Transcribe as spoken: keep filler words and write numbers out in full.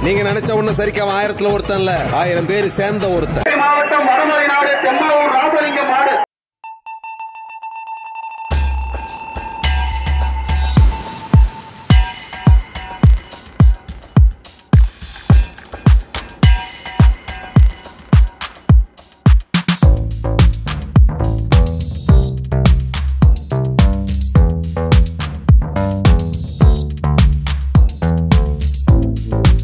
நீங்க நினைச்ச ஒண்ணு சரிக்காம ஆயிரத்துல ஒருத்தன் இல்ல, ஆயிரம் பேர் சேர்ந்த ஒருத்தன். மாவட்டம் வடமலை நாடு தெம்மாவூர் ராசலிங்கம் மாடு.